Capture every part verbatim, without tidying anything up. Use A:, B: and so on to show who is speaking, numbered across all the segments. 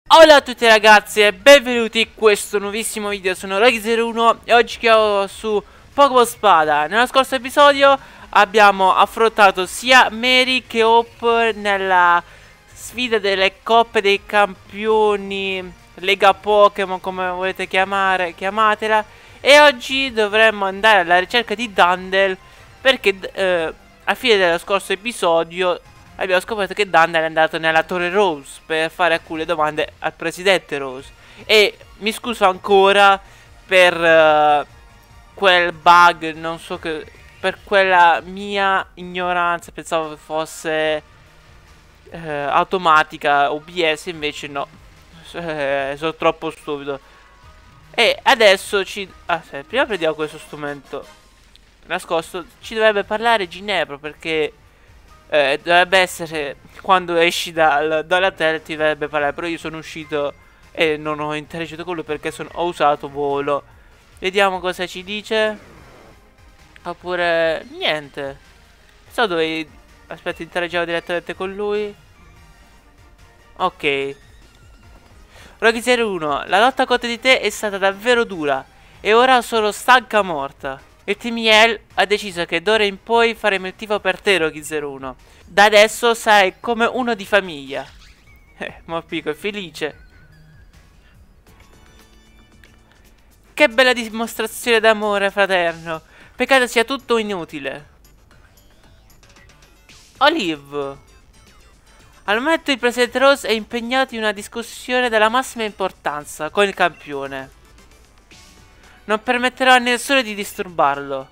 A: Ciao a tutti ragazzi e benvenuti in questo nuovissimo video. Sono Rocky zero uno e oggi chiamo su Pokémon Spada. Nello scorso episodio abbiamo affrontato sia Mary che Hope nella sfida delle coppe dei campioni, Lega Pokémon come volete chiamare, chiamatela. E oggi dovremmo andare alla ricerca di Dandel perché eh, a fine dello scorso episodio abbiamo scoperto che Dandel è andato nella Torre Rose per fare alcune domande al presidente Rose. E mi scuso ancora per uh, quel bug, non so che... per quella mia ignoranza, pensavo fosse uh, automatica, O B S, invece no. Eh, sono troppo stupido. E adesso ci... Ah, sì, prima prendiamo questo strumento nascosto. Ci dovrebbe parlare Ginevra perché... Eh, dovrebbe essere quando esci dal, dalla terra ti dovrebbe parlare. Però io sono uscito e non ho interagito con lui perché sono, ho usato volo. Vediamo cosa ci dice. Oppure niente. Non so dove. Aspetta, interagiamo direttamente con lui. Ok. Rocky zero uno, la lotta contro di te è stata davvero dura e ora sono stanca morta. Il team Yell ha deciso che d'ora in poi faremo il tifo per te, Rocky zero uno. Da adesso sarai come uno di famiglia. Eh, Morpico è felice. Che bella dimostrazione d'amore fraterno. Peccato sia tutto inutile. Olive. Al momento il presidente Rose è impegnato in una discussione della massima importanza con il campione. Non permetterò a nessuno di disturbarlo.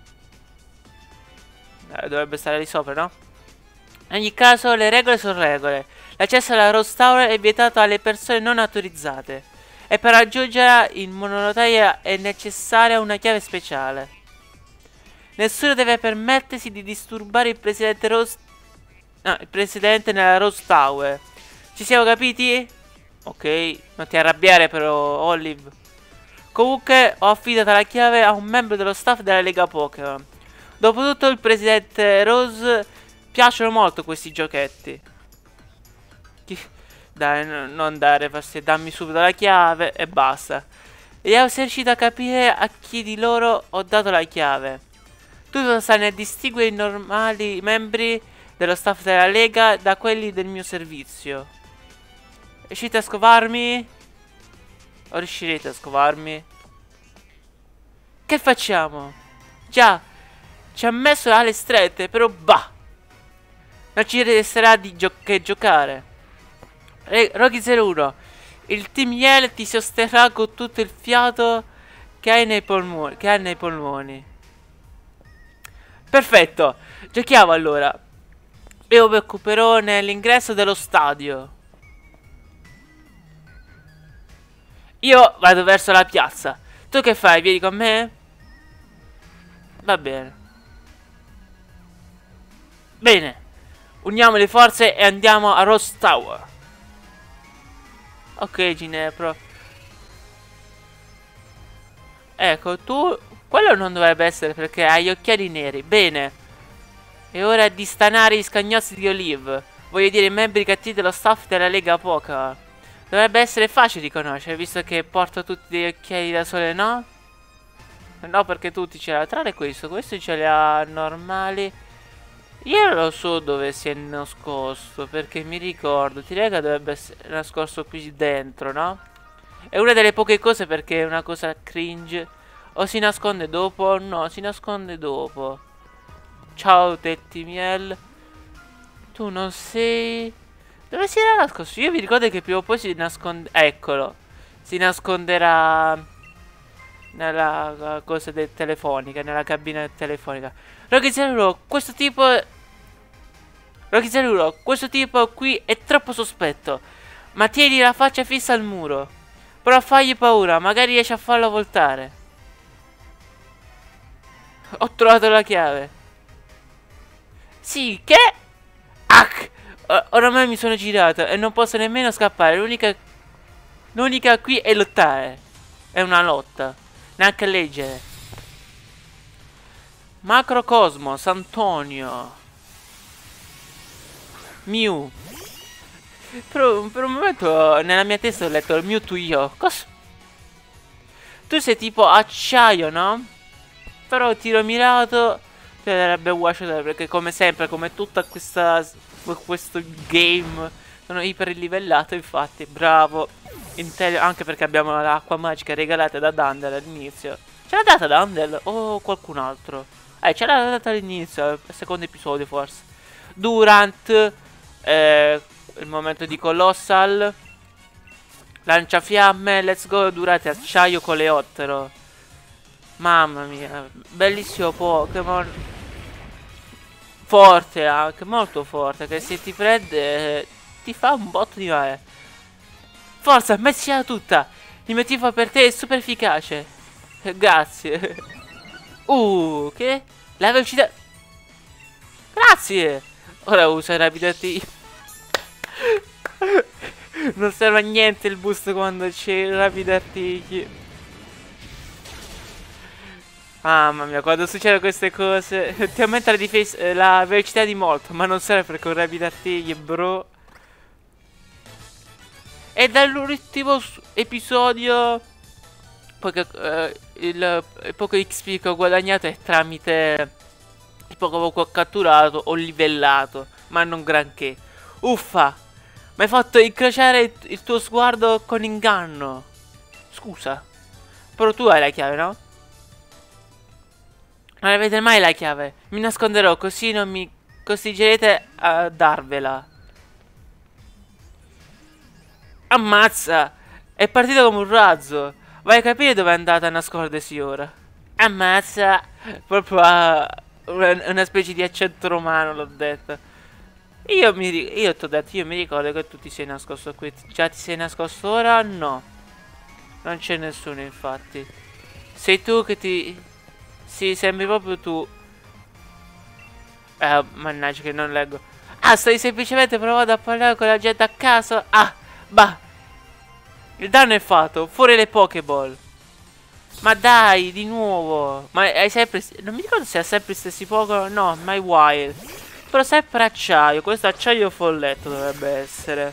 A: Eh, dovrebbe stare lì sopra, no? In ogni caso, le regole sono regole. L'accesso alla Rose Tower è vietato alle persone non autorizzate. E per raggiungerla in mononotaia è necessaria una chiave speciale. Nessuno deve permettersi di disturbare il presidente Rose... No, il presidente nella Rose Tower. Ci siamo capiti? Ok, non ti arrabbiare però, Olive. Comunque ho affidato la chiave a un membro dello staff della Lega Pokémon. Dopotutto il presidente Rose piacciono molto questi giochetti. Chi... Dai, no, non dare fastidio, dammi subito la chiave e basta. Vediamo se riuscito a capire a chi di loro ho dato la chiave. Tutto sta nel distinguere i normali membri dello staff della Lega da quelli del mio servizio. Riuscite a scovarmi? O riuscirete a scovarmi? Che facciamo? Già, ci ha messo alle strette, però bah! Non ci resterà di gio che giocare. Re Rocky zero uno, il team Yell ti sosterrà con tutto il fiato che hai nei polmoni. Che hai nei polmoni. Perfetto, giochiamo allora. Io mi occuperò nell'ingresso dello stadio. Io vado verso la piazza. Tu che fai? Vieni con me? Va bene. Bene. Uniamo le forze e andiamo a Rose Tower. Ok, Ginepro. Ecco, tu... Quello non dovrebbe essere perché hai gli occhiali neri. Bene. È ora di stanare gli scagnozzi di Olive. Voglio dire i membri cattivi dello staff della Lega Pokémon. Dovrebbe essere facile riconoscere, visto che porto tutti degli occhiali da sole, no? No, perché tutti ce l'hanno, tranne questo. Questo ce li ha normali. Io non lo so dove si è nascosto, perché mi ricordo, Tirega dovrebbe essere nascosto qui dentro, no? È una delle poche cose perché è una cosa cringe. O si nasconde dopo? No, si nasconde dopo. Ciao, Tettimiel. Tu non sei... Dove si era nascosto? Io vi ricordo che prima o poi si nasconde... Eccolo. Si nasconderà nella cosa del telefonica, nella cabina telefonica. Rocky zero uno, questo tipo... Rocky zero uno, questo tipo qui è troppo sospetto. Ma tieni la faccia fissa al muro. Però fagli paura, magari riesci a farlo voltare. Ho trovato la chiave. Sì, che? Ach! Oramai mi sono girato e non posso nemmeno scappare. L'unica L'unica qui è lottare. È una lotta. Neanche leggere. Macrocosmos, Antonio. Mew. Per, per un momento nella mia testa ho letto il Mewtwo io. Cosa? Tu sei tipo acciaio, no? Però tiro mirato ti darebbe Washout, perché come sempre, come tutta questa questo game, sono iper livellato, infatti. Bravo. Intel, anche perché abbiamo l'acqua magica regalata da Dandel all'inizio. Ce l'ha data Dandel o qualcun altro? Eh, ce l'ha data all'inizio, al secondo episodio forse. Durant, eh, il momento di Colossal. Lanciafiamme, let's go, Durante acciaio coleottero. Mamma mia, bellissimo Pokémon. Forte anche, molto forte, che se ti prende eh, ti fa un botto di male. Forza, mettila tutta. Il mio tifo per te è super efficace. Grazie. Uh, che? La velocità. Grazie. Ora usa rapidati. Non serve a niente il boost quando c'è rapidartigli. Mamma mia, quando succedono queste cose ti aumenta la difesa, eh, la velocità di molto, ma non serve per con rapidartigli, bro. E dall'ultimo episodio, poiché eh, il, il poco X P che ho guadagnato è tramite il Pokémon che ho catturato o livellato, ma non granché. Uffa, mi hai fatto incrociare il, il tuo sguardo con inganno. Scusa, però tu hai la chiave, no? Non avete mai la chiave. Mi nasconderò così non mi costringerete a darvela. Ammazza! È partito come un razzo. Vai a capire dove è andata a nascondersi ora. Ammazza! Proprio a una, una specie di accento romano l'ho detto. Io mi io ti ho detto, io mi ricordo che tu ti sei nascosto qui. Già ti sei nascosto ora? No. Non c'è nessuno infatti. Sei tu che ti... Sì, sembri proprio tu. Eh, mannaggia che non leggo. Ah, stai semplicemente provando a parlare con la gente a caso. Ah, bah. Il danno è fatto. Fuori le Pokéball. Ma dai, di nuovo. Ma hai sempre... Non mi ricordo se ha sempre gli stessi Pokémon. No, mai Wild. Però sempre acciaio. Questo acciaio folletto dovrebbe essere.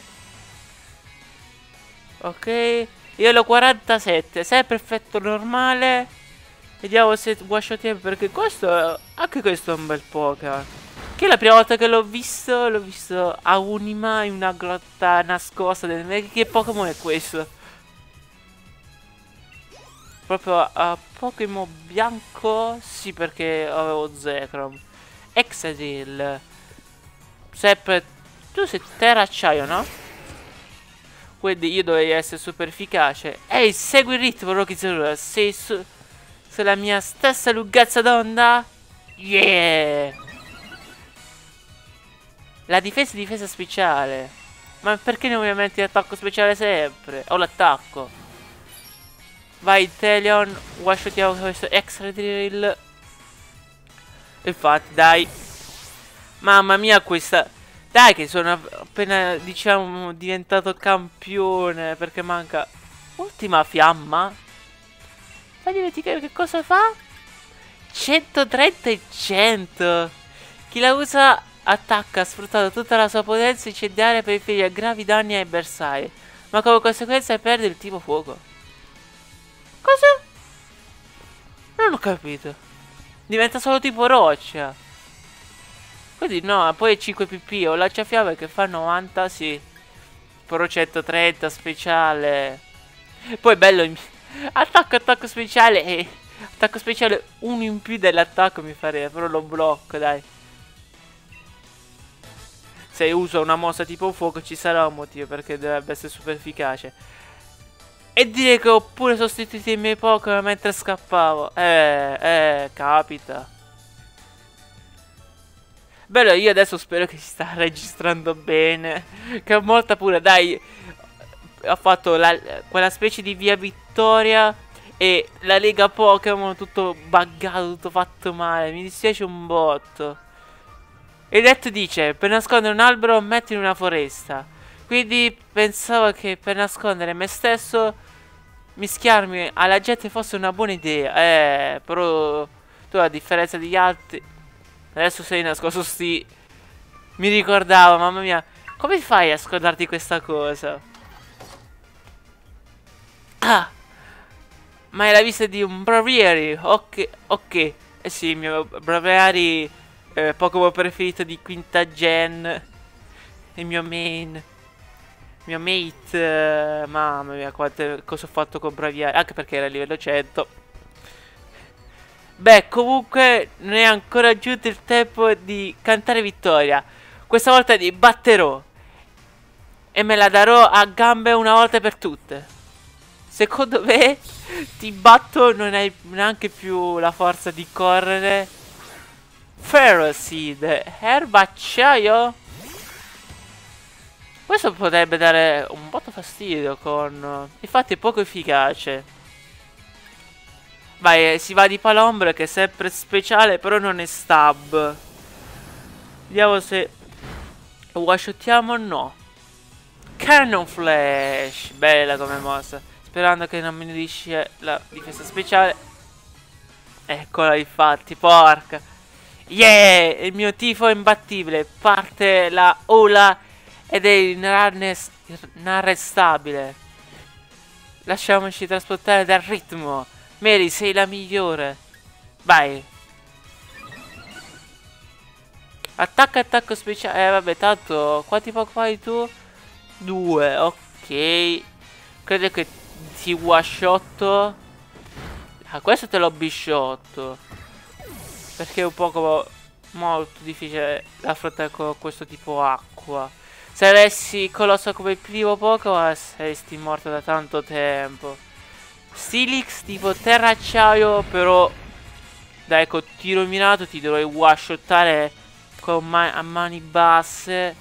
A: Ok. Io l'ho quarantasette. Sempre effetto normale. Vediamo se Washout, perché questo, anche questo è un bel Pokémon. Che la prima volta che l'ho visto, l'ho visto a Unima in una grotta nascosta. Che Pokémon è questo? Proprio a Pokémon bianco? Sì, perché avevo Zekrom. Exadil. Sempre... Tu sei terra acciaio, no? Quindi io dovrei essere super efficace. Ehi, segui il ritmo, Rocky Zero. Sei su... Sulla mia stessa lunghezza d'onda. Yeah. La difesa è difesa speciale. Ma perché non mi metti l'attacco speciale sempre? Ho l'attacco. Vai Teleon. Washoutiamo questo extra drill. Infatti dai. Mamma mia questa. Dai che sono appena diciamo diventato campione. Perché manca ultima fiamma. Fai dimenticare che cosa fa? centotrenta e cento. Chi la usa attacca sfruttando tutta la sua potenza incendiaria per infliggere gravi danni ai bersagli, ma come conseguenza perde il tipo fuoco. Cosa? Non ho capito. Diventa solo tipo roccia. Quindi no, poi è cinque P P o lanciafiamme che fa novanta, sì. Però centotrenta speciale. Poi è bello. Attacco, attacco speciale e attacco speciale uno in più dell'attacco mi farebbe, però lo blocco, dai. Se uso una mossa tipo fuoco ci sarà un motivo perché dovrebbe essere super efficace. E dire che ho pure sostituito i miei Pokémon mentre scappavo. Eh, eh, capita. Bello, io adesso spero che si sta registrando bene. Che ho molta pure, dai. Ha fatto la, quella specie di via Vittoria e la lega Pokémon tutto buggato, tutto fatto male. Mi dispiace un botto. E detto dice, per nascondere un albero metti in una foresta. Quindi pensavo che per nascondere me stesso mischiarmi alla gente fosse una buona idea. Eh, però tu a differenza degli altri adesso sei nascosto sti. Mi ricordavo, mamma mia. Come fai a scordarti questa cosa? Ah! Ma è la vista di un Braviary. Ok, ok. Eh sì, il mio Braviary eh, Pokémon preferito di quinta gen. Il mio main. Il mio mate. Eh, mamma mia, quante cosa ho fatto con Braviary. Anche perché era a livello cento. Beh, comunque non è ancora giunto il tempo di cantare vittoria. Questa volta ti batterò. E me la darò a gambe una volta per tutte. Secondo me ti batto, non hai neanche più la forza di correre. Ferocid, erba acciaio. Questo potrebbe dare un botto fastidio con... Infatti è poco efficace. Vai, si va di Palombre che è sempre speciale, però non è stab. Vediamo se lo one-shottiamo o no. Cannon Flash, bella come mossa. Sperando che non mi nudisce la difesa speciale. Eccola infatti, porca. Yeah, il mio tifo è imbattibile. Parte la ola ed è inarrestabile. Lasciamoci trasportare dal ritmo. Mary, sei la migliore. Vai. Attacco, attacco speciale. Eh vabbè, tanto quanti Pokémon hai tu? Due, ok. Credo che ti one-shotto. Ah, questo te l'ho bisciotto. Perché è un Pokémon molto difficile da affrontare con questo tipo acqua. Se avessi Colosso come primo Pokémon saresti morto da tanto tempo. Steelix tipo terra acciaio, però dai, con tiro minato ti dovrei one-shottare con ma a mani basse.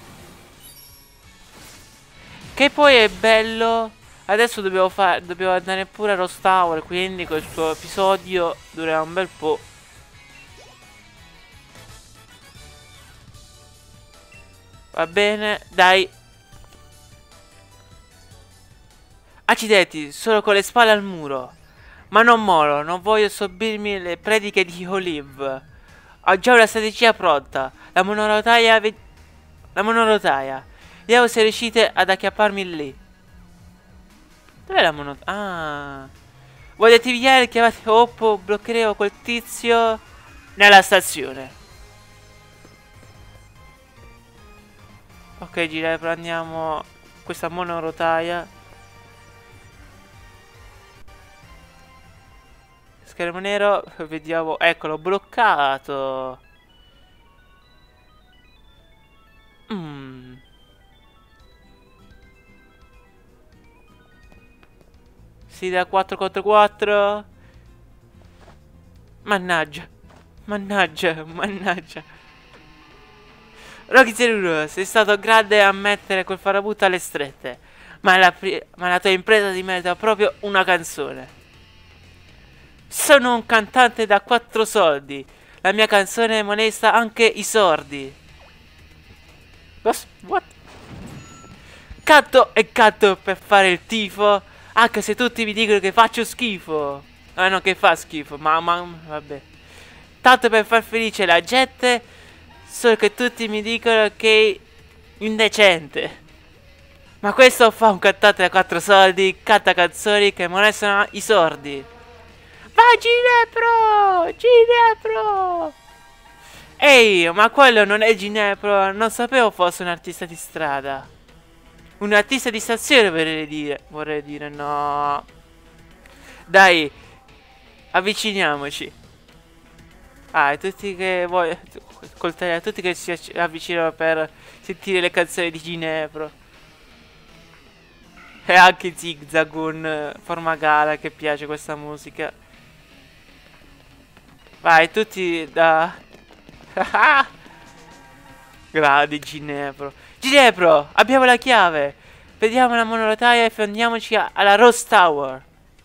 A: Che poi è bello. Adesso dobbiamo fare, dobbiamo andare pure a Rose Tower, quindi questo episodio durerà un bel po'. Va bene, dai. Accidenti, solo con le spalle al muro. Ma non moro, non voglio sorbirmi le prediche di Olive. Ho già una strategia pronta. La monorotaia... La monorotaia. Vediamo se riuscite ad acchiapparmi lì. Dov'è la monorotaia? Ah. Voglio attivare il chiamate Oppo. Bloccheremo quel tizio nella stazione. Ok, gira, prendiamo questa monorotaia. Schermo nero, vediamo, eccolo, bloccato. Mm. Si da quattro contro quattro. Mannaggia, mannaggia, mannaggia. Rocky zero, sei stato grande a mettere quel farabutto alle strette, ma la, ma la tua impresa ti merita proprio una canzone. Sono un cantante da quattro soldi. La mia canzone molesta anche i sordi. What? Canto e canto per fare il tifo, anche se tutti mi dicono che faccio schifo. Ah no, che fa schifo, ma, ma vabbè. Tanto per far felice la gente. Solo che tutti mi dicono che è indecente. Ma questo fa un cantante da quattro soldi. Canta canzoni che molestano i sordi. Vai Ginepro! Ginepro! Ehi, ma quello non è Ginepro. Non sapevo fosse un artista di strada. Un artista di stazione vorrei dire. Vorrei dire no. Dai, avviciniamoci. Ah, e tutti che vogliono ascoltare, tutti che si avvicinano per sentire le canzoni di Ginepro. E anche Zigzagoon, Formagala, che piace questa musica. Vai, tutti da... Grandi Ginepro. Ginepro, abbiamo la chiave. Vediamo la monorotaia e fondiamoci alla Rose Tower.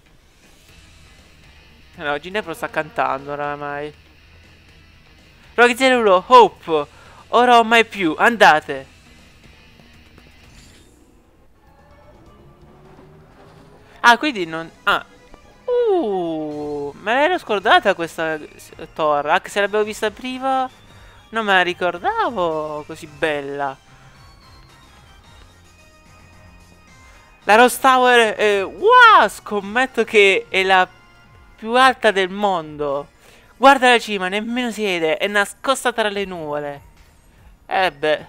A: No, Ginepro sta cantando oramai. Rocky Zero, Hope, ora o mai più, andate. Ah, quindi non... Ah. Uh, me l'ero scordata questa torre, anche se l'avevo vista prima, non me la ricordavo così bella. La Rose Tower è... Wow, scommetto che è la più alta del mondo. Guarda la cima, nemmeno si vede, è nascosta tra le nuvole. Eh beh.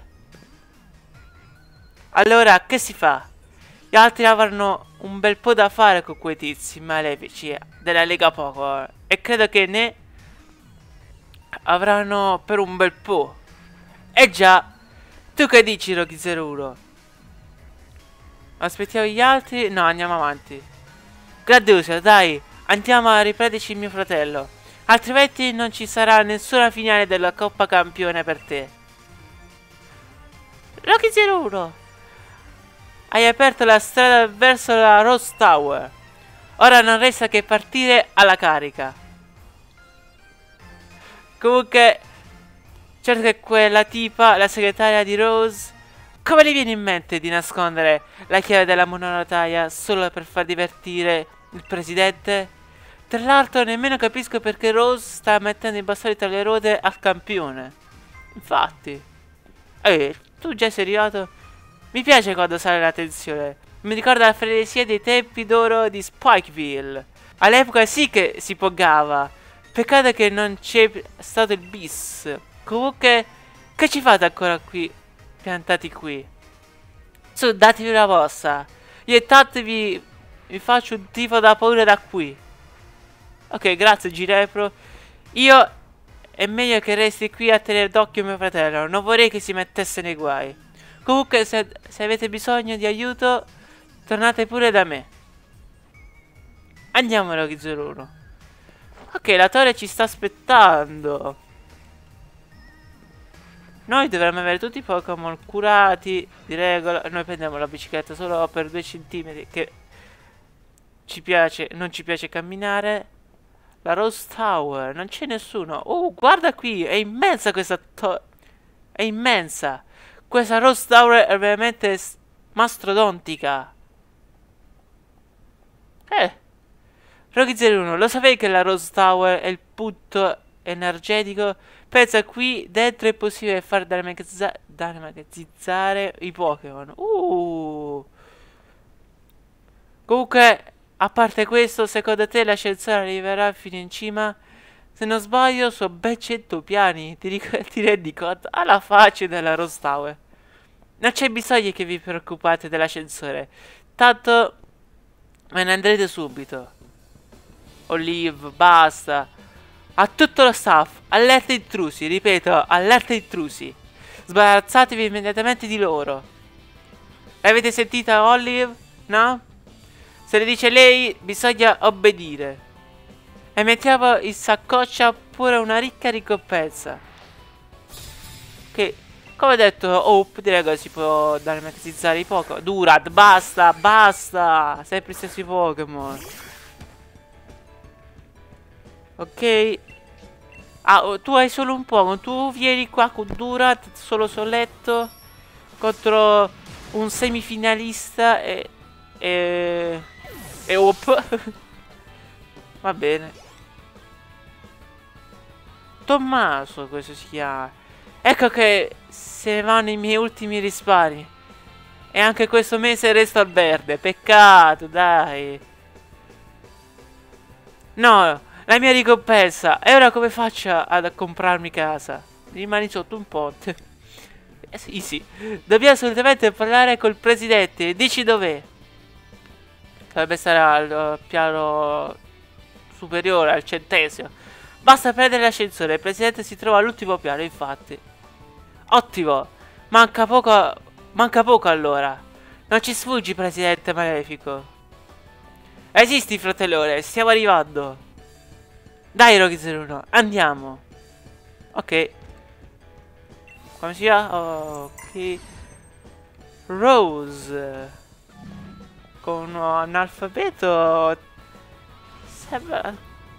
A: Allora, che si fa? Gli altri avranno un bel po' da fare con quei tizi malefici della Lega Poco. E credo che ne avranno per un bel po'. Eh già. Tu che dici, Rocky zero uno? Aspettiamo gli altri? No, andiamo avanti. Gradiosa, dai. Andiamo a riprenderci mio fratello. Altrimenti non ci sarà nessuna finale della Coppa Campione per te. Rocky zero uno. Hai aperto la strada verso la Rose Tower. Ora non resta che partire alla carica. Comunque, certo che quella tipa, la segretaria di Rose, come le viene in mente di nascondere la chiave della mononotaia solo per far divertire il presidente? Tra l'altro nemmeno capisco perché Rose sta mettendo i bastoni tra le ruote al campione. Infatti. Ehi, tu già sei arrivato? Mi piace quando sale la tensione. Mi ricorda la frenesia dei tempi d'oro di Spikeville. All'epoca sì che si pogava. Peccato che non c'è stato il bis. Comunque, che ci fate ancora qui? Piantati qui. Su, datevi una mossa. Io intanto vi, vi faccio un tifo da paura da qui. Ok, grazie Ginepro. Io è meglio che resti qui a tenere d'occhio mio fratello. Non vorrei che si mettesse nei guai. Comunque se, se avete bisogno di aiuto, tornate pure da me. Andiamo Rocky zero uno. Ok, la torre ci sta aspettando. Noi dovremmo avere tutti i Pokémon curati di regola. Noi prendiamo la bicicletta solo per due centimetri, che ci piace, non ci piace camminare. La Rose Tower, non c'è nessuno. Oh, guarda qui, è immensa questa torre. È immensa. Questa Rose Tower è veramente mastodontica. Eh. Rocky zero uno, lo sapevi che la Rose Tower è il punto energetico? Pensa, qui dentro è possibile far dalmatizzare i Pokémon. Uh. Comunque, a parte questo, secondo te l'ascensore arriverà fino in cima? Se non sbaglio, sono ben cento piani. Ti, ti rendi conto? Alla faccia della Rose Tower. Non c'è bisogno che vi preoccupate dell'ascensore. Tanto me ne andrete subito. Olive, basta. A tutto lo staff, allerta intrusi. Ripeto, allerta intrusi. Sbarazzatevi immediatamente di loro. L'avete sentita Olive? No? Se le dice lei, bisogna obbedire. E mettiamo in saccoccia pure una ricca ricompensa. Che, come ho detto, oh, direi che si può dalmatizzare i Pokémon. Durant, basta, basta. Sempre gli stessi Pokémon. Ok. Ah, oh, tu hai solo un Pokémon. Tu vieni qua con Durant, solo soletto, contro un semifinalista e... E... E op. Va bene. Tommaso, questo si chiama. Ecco che se ne vanno i miei ultimi risparmi. E anche questo mese resto al verde. Peccato, dai. No, la mia ricompensa. E ora come faccio ad comprarmi casa? Rimani sotto un ponte. Eh, sì, sì. Dobbiamo assolutamente parlare col presidente. Dici dov'è? Dovrebbe stare al piano superiore, al centesimo. Basta prendere l'ascensore. Il presidente si trova all'ultimo piano, infatti. Ottimo. Manca poco. Manca poco allora. Non ci sfuggi, presidente malefico. Esisti, fratellone. Stiamo arrivando. Dai, Rocky zero uno. Andiamo. Ok. Come si chiama? Ok. Rose. Con un alfabeto. Sembra.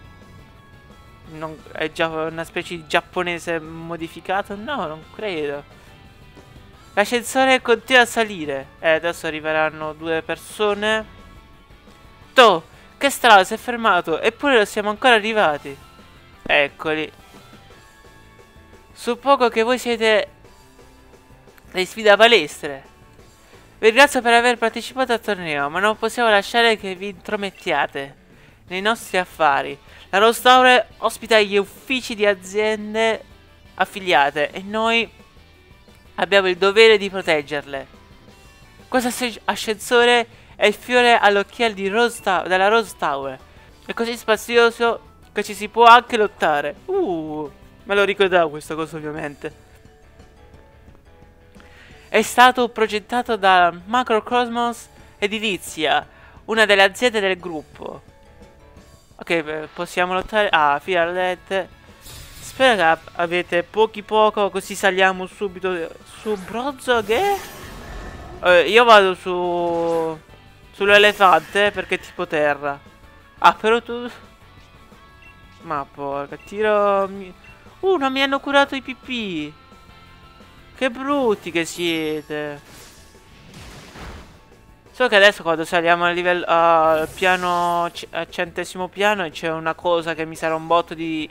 A: Non, è già una specie di giapponese modificato? No, non credo. L'ascensore continua a salire. Eh, adesso arriveranno due persone. Toh, che strano, si è fermato. Eppure non siamo ancora arrivati. Eccoli. Suppongo che voi siete dei sfida palestre. Vi ringrazio per aver partecipato al torneo, ma non possiamo lasciare che vi intromettiate nei nostri affari. La Rose Tower ospita gli uffici di aziende affiliate e noi abbiamo il dovere di proteggerle. Questo ascensore è il fiore all'occhiello di Rose della Rose Tower. È così spazioso che ci si può anche lottare. Uh, me lo ricordavo questa cosa ovviamente. È stato progettato da Macrocosmos Edilizia, una delle aziende del gruppo. Ok, possiamo lottare. Ah, fialette. Spero che avete pochi poco, così saliamo subito su bronzo. Che? Eh, io vado su sull'elefante perché è tipo terra. Ah, però tu. Ma porca, tiro. Uh, non mi hanno curato i pipì. Che brutti che siete. So che adesso quando saliamo al livello al piano al centesimo piano e c'è una cosa che mi sarà un botto di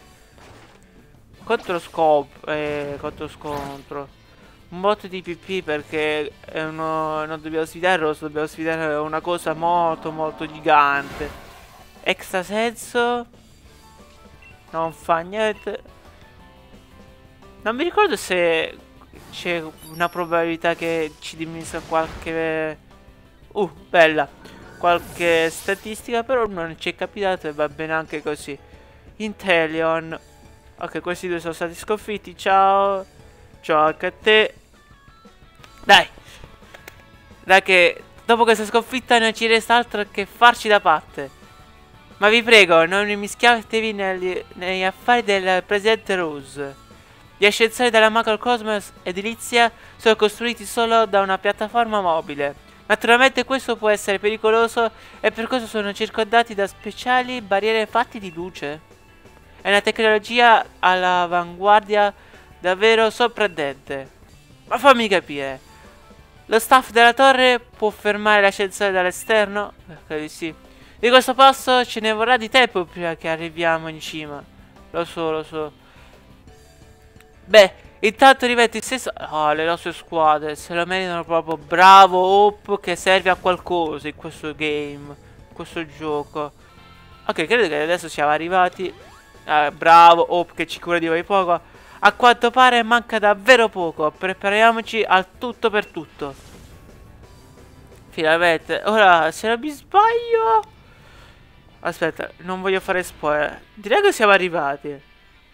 A: controscopo eh, controscontro. Un botto di pipì perché è uno, non dobbiamo sfidare Rosso, dobbiamo sfidare una cosa molto molto gigante. Extra senso. Non fa niente. Non mi ricordo se c'è una probabilità che ci diminuisca qualche. Uh, bella. Qualche statistica, però non ci è capitato e va bene anche così. Inteleon. Ok, questi due sono stati sconfitti. Ciao. Ciao anche a te. Dai. Dai che dopo questa sconfitta non ci resta altro che farci da parte. Ma vi prego, non mischiatevi negli, negli affari del presidente Rose. Gli ascensori della Macrocosmos Edilizia sono costruiti solo da una piattaforma mobile. Naturalmente questo può essere pericoloso e per questo sono circondati da speciali barriere fatte di luce. È una tecnologia all'avanguardia davvero sorprendente. Ma fammi capire, lo staff della torre può fermare l'ascensore dall'esterno? Credo di sì. Di questo passo ce ne vorrà di tempo prima che arriviamo in cima. Lo so, lo so. Beh, intanto rimetti il senso. Oh, le nostre squadre se lo meritano proprio. Bravo Hope, che serve a qualcosa in questo game, in questo gioco. Ok, credo che adesso siamo arrivati. eh, Bravo Hope che ci cura di voi poco. A quanto pare manca davvero poco. Prepariamoci al tutto per tutto. Finalmente. Ora, se non mi sbaglio. Aspetta, non voglio fare spoiler. Direi che siamo arrivati.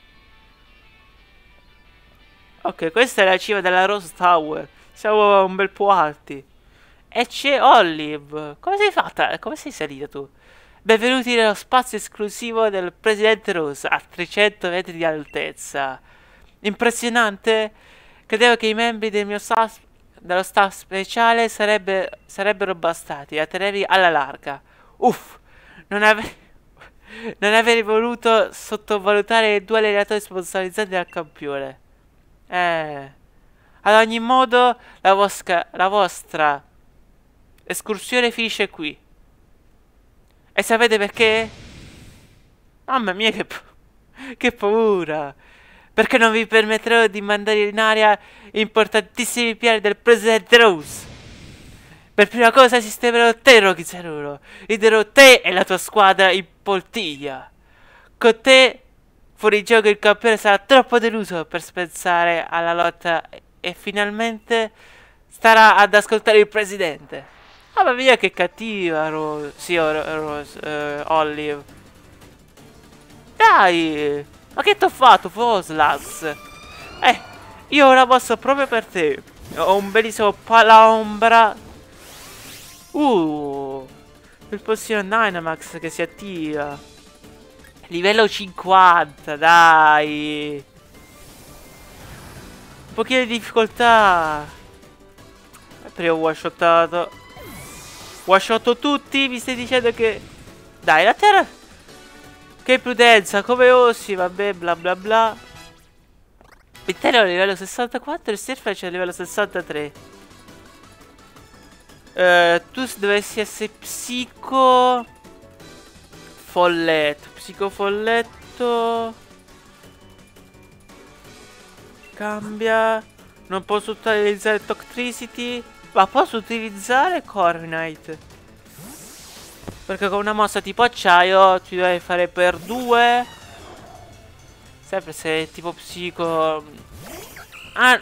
A: Ok, questa è la cima della Rose Tower. Siamo un bel po' alti. E c'è Olive. Come sei fatta? Come sei salita tu? Benvenuti nello spazio esclusivo del presidente Rose a trecento metri di altezza. Impressionante? Credevo che i membri del mio staff, dello staff speciale sarebbe, sarebbero bastati a tenervi alla larga. Uff, non avrei... non avrei voluto sottovalutare i due allenatori sponsorizzati dal campione. Eh. Ad ogni modo, la vostra, la vostra escursione finisce qui. E sapete perché? Mamma mia, che, che paura! Perché non vi permetterò di mandare in aria importantissimi piani del presidente Rose. Per prima cosa sistemerò te, Rocky Zeruro. Riderò te e la tua squadra in poltiglia. Con te fuori gioco il campione sarà troppo deluso per pensare alla lotta e finalmente starà ad ascoltare il presidente. Mamma mia che cattiva Rose. Sì, Rose, uh, Olive. Dai! Ma che t'ho fatto, Foslax? Eh, io ho una mossa proprio per te. Ho un bellissimo palombra. Uh, il possibile Dynamax che si attiva. Livello cinquanta, dai. Un pochino di difficoltà. Prima ho one-shottato. One-shotto tutti, mi stai dicendo che... Dai, la terra... Che prudenza, come ossi, vabbè, bla bla bla. Vittorio a livello sessantaquattro e Stirfetch a livello sessantatré. Uh, tu dovresti essere psico... Folletto, psicofolletto. Cambia. Non posso utilizzare Toxtricity. Ma posso utilizzare Corviknight? Perché con una mossa tipo acciaio ti devi fare per due. Sempre se è tipo psico. Ah,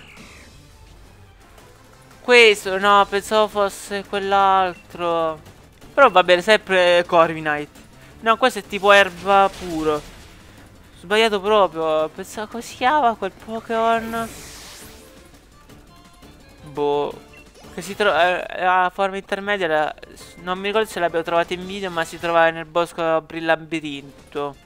A: questo no, pensavo fosse quell'altro. Però va bene, sempre Corviknight. No, questo è tipo erba puro. Sbagliato proprio. Pensavo come si chiama quel Pokémon. Boh. Che si trova eh, la forma intermedia. La, non mi ricordo se l'abbiamo trovata in video, ma si trova nel bosco Brillambirinto.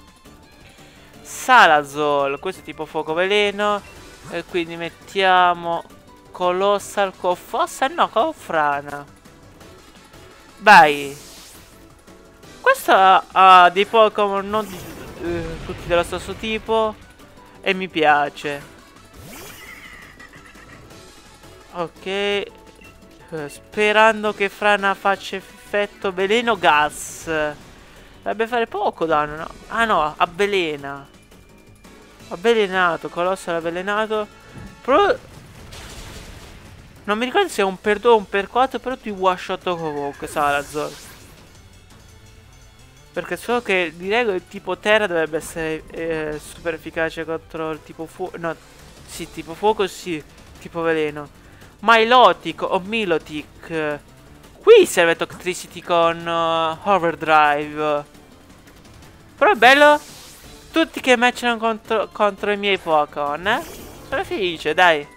A: Salazol, questo è tipo fuoco veleno. E quindi mettiamo Colossal con fossa, no, con frana. Vai. Questo ha, ha dei Pokémon non di, eh, tutti dello stesso tipo. E mi piace. Ok. eh, Sperando che frana faccia effetto veleno gas. Dovrebbe fare poco danno, no? Ah no, avvelena. Avvelenato, Colossal avvelenato. Però non mi ricordo se è un per due o un per quattro, però ti one shot comunque Salazar. Perché so che direi che il tipo terra dovrebbe essere eh, super efficace contro il tipo fuoco. No, sì, tipo fuoco sì, tipo veleno. Milotic o Milotic. Qui serve Toxicity con uh, Overdrive. Però è bello. Tutti che matchano contro, contro i miei Pokémon, eh? Sono felice, dai.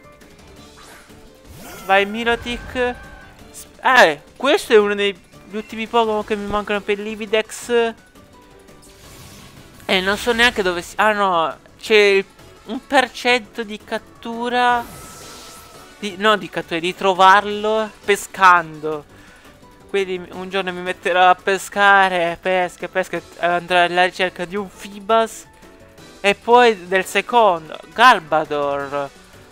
A: Vai Milotic. Eh, questo è uno degli ultimi Pokémon che mi mancano per l'Ividex. E non so neanche dove si... Ah no, c'è un per cento di cattura. Di, no, di cattura, di trovarlo pescando. Quindi un giorno mi metterò a pescare, pesca, pesca, andrò alla ricerca di un Feebas. E poi del secondo, Garbodor.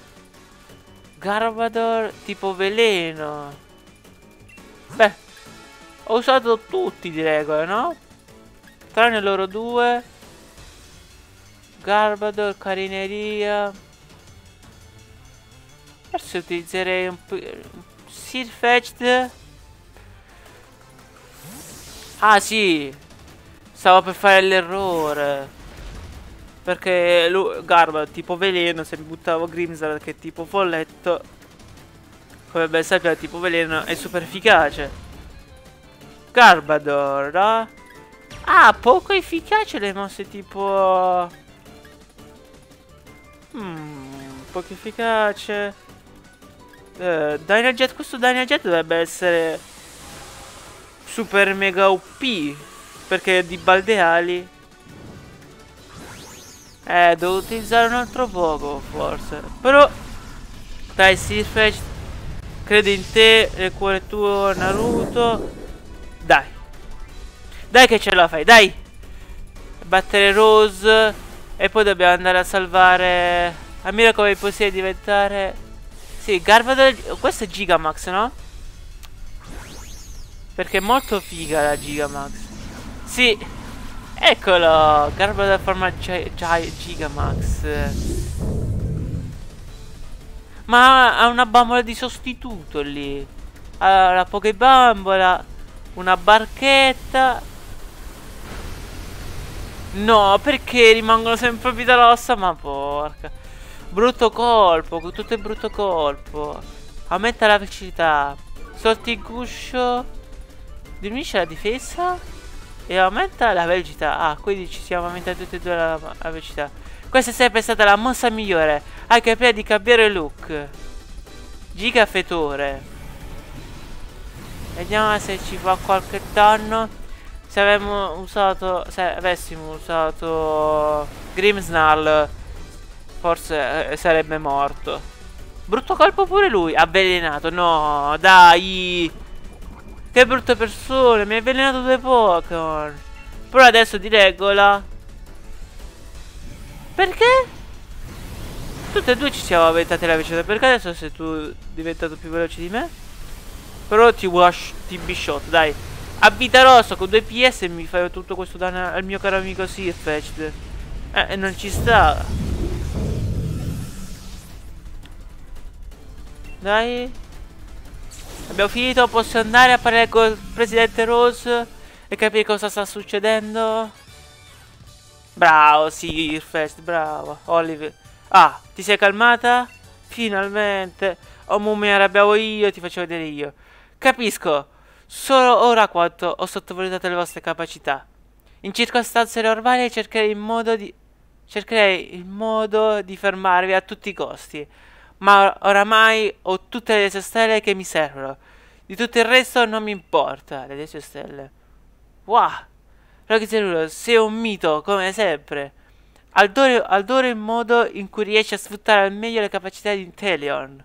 A: Garbodor tipo veleno. Beh, ho usato tutti di regola, no? Tranne loro due. Garbodor, carineria. Forse utilizzerei un po'... Sirfetch'd. Ah sì, stavo per fare l'errore. Perché lui, Garba, tipo veleno, se mi buttavo Grimmsnarl che è tipo folletto, come ben sappiamo tipo veleno è super efficace. Garbodor, no? Ah, poco efficace le mosse tipo... Hmm, poco efficace. uh, Dynajet, questo Dynajet dovrebbe essere super mega O P, perché di baldeali. Eh, devo utilizzare un altro poco forse. Però dai, Sirfetch'd, credo in te, nel cuore tuo Naruto. Dai, dai che ce la fai, dai. Battere Rose. E poi dobbiamo andare a salvare. Ammira come possiede diventare. Sì, Garbodor. Questo è Gigamax, no? Perché è molto figa la Gigamax. Sì, eccolo. Garbodor forma Gigamax. Ma ha una bambola di sostituto lì. Ha la Pokébambola. Una barchetta. No, perché rimangono sempre vita rossa? Ma porca. Brutto colpo, tutto è brutto colpo. Aumenta la velocità. Sortiguscio. Diminuisce la difesa e aumenta la velocità. Ah, quindi ci siamo aumentati tutti e due la, la velocità. Questa è sempre stata la mossa migliore. Anche prima di cambiare look. Gigafetore. Vediamo se ci fa qualche danno. Se avessimo usato, se avessimo usato Grimmsnarl, forse eh, sarebbe morto. Brutto colpo pure lui. Avvelenato. No, dai. Che brutta persona. Mi ha avvelenato due Pokémon. Però adesso di regola. Perché? Tutte e due ci siamo aumentati la velocità. Perché adesso sei tu diventato più veloce di me? Però ti wash, ti bishot, dai. A vita rossa con due P S mi fai tutto questo danno al mio caro amico Sirfetch'd. Eh, non ci sta. Dai. Abbiamo finito, posso andare a parlare col presidente Rose e capire cosa sta succedendo. Bravo, Sirfest, bravo. Olive. Ah, ti sei calmata? Finalmente. Oh, mu, mi arrabbiavo io, ti faccio vedere io. Capisco. Solo ora quanto ho sottovalutato le vostre capacità. In circostanze normali cercherei il modo di... Cercherei il modo di fermarvi a tutti i costi. Ma oramai ho tutte le sei stelle che mi servono. Di tutto il resto non mi importa. Le sei stelle. Wow. Rocky Zero, sei un mito, come sempre. Adoro, adoro il modo in cui riesci a sfruttare al meglio le capacità di Inteleon.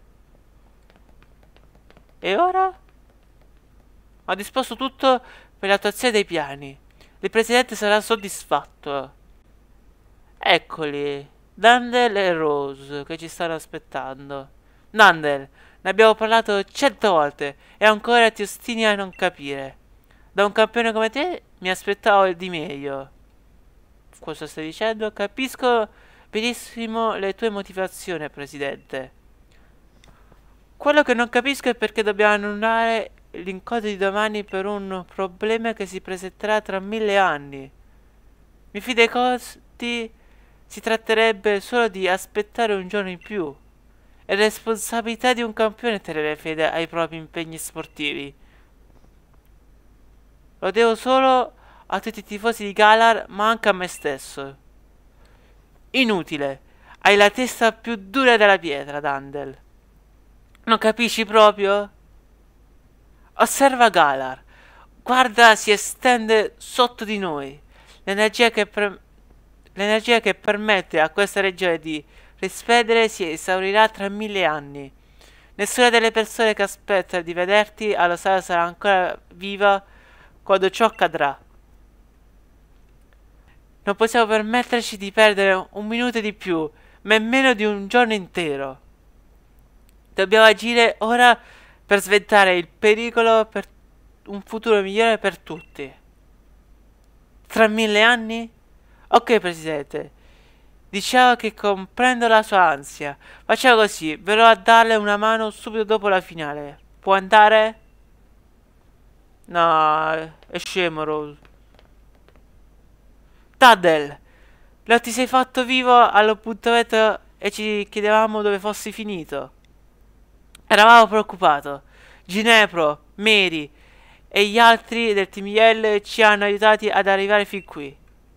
A: E ora? Ho disposto tutto per l'attuazione dei piani. Il presidente sarà soddisfatto. Eccoli, Dandel e Rose, che ci stanno aspettando. Dandel, ne abbiamo parlato cento volte e ancora ti ostini a non capire. Da un campione come te mi aspettavo di meglio. Cosa stai dicendo? Capisco benissimo le tue motivazioni, presidente. Quello che non capisco è perché dobbiamo annullare l'incontro di domani per un problema che si presenterà tra mille anni. Mi fido dei costi, si tratterebbe solo di aspettare un giorno in più. È responsabilità di un campione tenere fede ai propri impegni sportivi. Lo devo solo a tutti i tifosi di Galar, ma anche a me stesso. Inutile. Hai la testa più dura della pietra, Dandel. Non capisci proprio? Osserva Galar. Guarda, si estende sotto di noi. L'energia che, per... L'energia che permette a questa regione di rispedere si esaurirà tra mille anni. Nessuna delle persone che aspetta di vederti allo stadio sarà ancora viva quando ciò accadrà. Non possiamo permetterci di perdere un minuto di più, ma meno di un giorno intero. Dobbiamo agire ora per sventare il pericolo per un futuro migliore per tutti. Tra mille anni? Ok, presidente. Diciamo che comprendo la sua ansia. Facciamo così, verrò a darle una mano subito dopo la finale. Può andare? No, è scemo, Rose. Taddel, lo ti sei fatto vivo all'appuntamento e ci chiedevamo dove fossi finito. Eravamo preoccupati. Ginepro, Mary e gli altri del Team Yell ci hanno aiutati ad arrivare fin qui.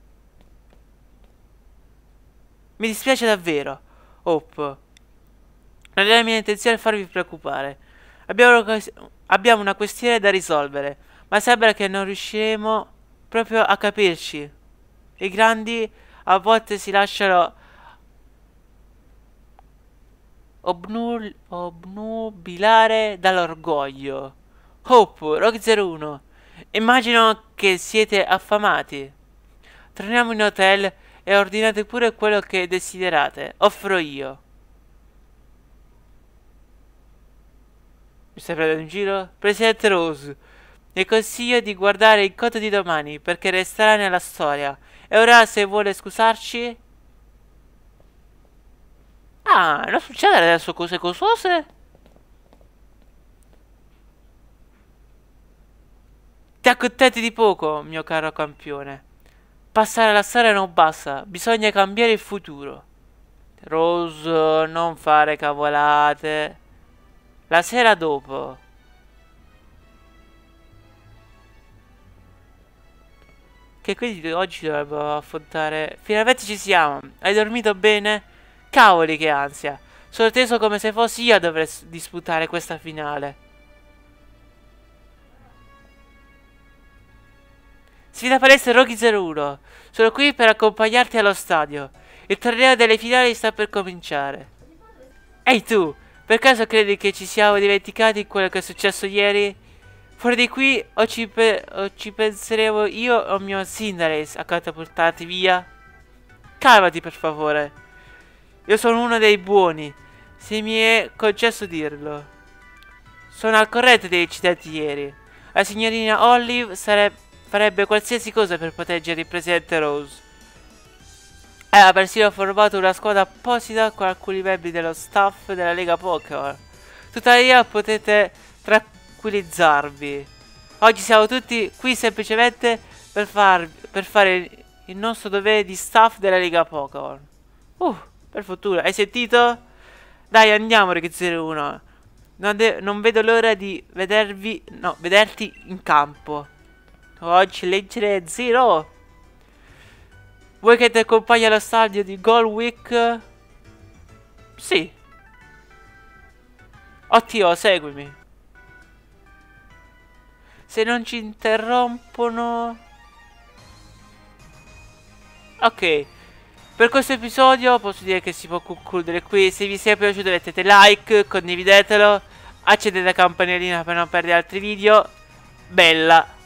A: Mi dispiace davvero, Hope. Non è la mia intenzione farvi preoccupare. Abbiamo una, abbiamo una questione da risolvere, ma sembra che non riusciremo proprio a capirci. I grandi a volte si lasciano obnul, obnubilare dall'orgoglio. Hope, Rocky zero uno, immagino che siete affamati. Torniamo in hotel e ordinate pure quello che desiderate. Offro io. Mi stai prendendo in giro? Presidente Rose, vi consiglio di guardare il conto di domani perché resterà nella storia. E ora se vuole scusarci... Ah, non succede adesso cose cosose? Ti accontenti di poco, mio caro campione. Passare la storia non basta, bisogna cambiare il futuro. Rose, non fare cavolate. La sera dopo. Che quindi oggi dovrebbero affrontare... Finalmente ci siamo. Hai dormito bene? Cavoli che ansia. Sono teso come se fossi io a dover disputare questa finale. Sfida palestra Rocky zero uno. Sono qui per accompagnarti allo stadio. Il torneo delle finali sta per cominciare. Ehi tu, per caso credi che ci siamo dimenticati quello che è successo ieri? Fuori di qui o ci, pe o ci penseremo io o mio Cinderace a catapultarti via? Calmati per favore. Io sono uno dei buoni, se mi è concesso dirlo. Sono al corrente degli incidenti ieri. La signorina Olive sarebbe... farebbe qualsiasi cosa per proteggere il presidente Rose. Ha persino formato una squadra apposita con alcuni membri dello staff della Lega Pokémon. Tuttavia potete tranquillizzarvi. Oggi siamo tutti qui semplicemente per, far, per fare il nostro dovere di staff della Lega Pokémon. Uh, per fortuna. Hai sentito? Dai, andiamo, Reg zero uno. Non, non vedo l'ora di vedervi, no, vederti in campo. Oggi leggere Zero. Vuoi che ti accompagni allo stadio di Gold Week? Sì. Ottimo, seguimi. Se non ci interrompono... Ok. Per questo episodio posso dire che si può concludere qui. Se vi sia piaciuto mettete like, condividetelo, accendete la campanellina per non perdere altri video. Bella!